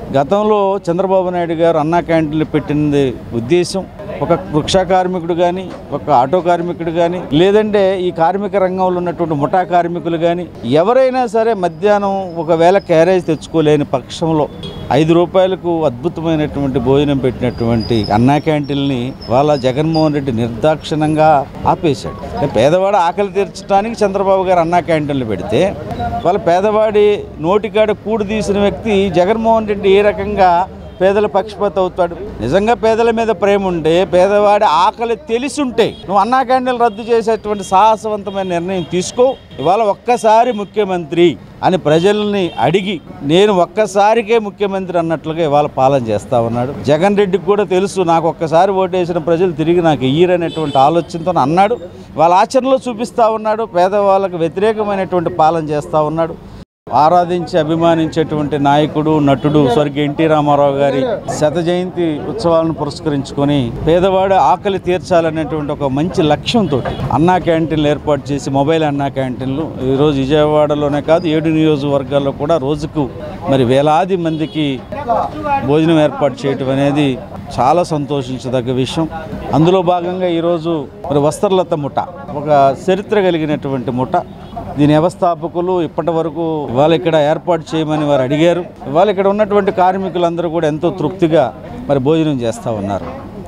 గతంలో చంద్రబాబు నాయుడు గారు అన్నా క్యాంటీన్లు పెట్టినది ఉద్దేశం ఒక వృక్ష కార్మికుడు కానీ, ఒక ఆటో కార్మికుడు కానీ, లేదంటే ఈ కార్మిక రంగంలో ఉన్నటువంటి ముఠా కార్మికులు కానీ ఎవరైనా సరే మధ్యాహ్నం ఒకవేళ క్యారేజ్ తెచ్చుకోలేని పక్షంలో 5 రూపాయలకు అద్భుతమైనటువంటి భోజనం పెట్టినటువంటి అన్నా క్యాంటీన్ని వాళ్ళ జగన్మోహన్ రెడ్డి నిర్దాక్షిణంగా ఆపేశాడు. పేదవాడు ఆకలి తీర్చడానికి చంద్రబాబు గారు అన్నా క్యాంటీన్లు పెడితే వాళ్ళ పేదవాడి నోటికాడ కూడు తీసిన వ్యక్తి జగన్మోహన్ రెడ్డి ఏ రకంగా పేదల పక్షపాత అవుతాడు? నిజంగా పేదల మీద ప్రేమ ఉంటే, పేదవాడి ఆకలి తెలిసుంటే నువ్వు అన్నా క్యాంటీన్లు రద్దు చేసేటువంటి సాహసవంతమైన నిర్ణయం తీసుకో. ఇవాళ ఒక్కసారి ముఖ్యమంత్రి అని ప్రజల్ని అడిగి నేను ఒక్కసారికే ముఖ్యమంత్రి అన్నట్లుగా ఇవాళ పాలన చేస్తా ఉన్నాడు. జగన్ రెడ్డికి కూడా తెలుసు నాకు ఒక్కసారి ఓటేసిన ప్రజలు తిరిగి నాకు ఇయ్యరనేటువంటి ఆలోచనతో అన్నాడు. వాళ్ళ ఆచరణలో చూపిస్తూ ఉన్నాడు. పేదవాళ్ళకు వ్యతిరేకమైనటువంటి పాలన చేస్తూ ఉన్నాడు. ఆరాధించి అభిమానించేటువంటి నాయకుడు, నటుడు స్వర్గీయ ఎన్టీ రామారావు గారి 100వ జయంతి ఉత్సవాలను పురస్కరించుకొని పేదవాడు ఆకలి తీర్చాలనేటువంటి ఒక మంచి లక్ష్యంతో అన్నా క్యాంటీన్లు ఏర్పాటు చేసి మొబైల్ అన్నా క్యాంటీన్లు ఈరోజు విజయవాడలోనే కాదు 7 నియోజకవర్గాల్లో కూడా రోజుకు వేలాది మందికి భోజనం ఏర్పాటు చేయటం అనేది చాలా సంతోషించదగ్గ విషయం. అందులో భాగంగా ఈరోజు వస్త్రలత ముఠ ఒక చరిత్ర కలిగినటువంటి ముఠ. దీని వ్యవస్థాపకులు ఇప్పటి వరకు ఇవాళ ఇక్కడ ఏర్పాటు చేయమని వారు అడిగారు. ఇవాళ ఇక్కడ ఉన్నటువంటి కార్మికులందరూ కూడా ఎంతో తృప్తిగా భోజనం చేస్తూ ఉన్నారు.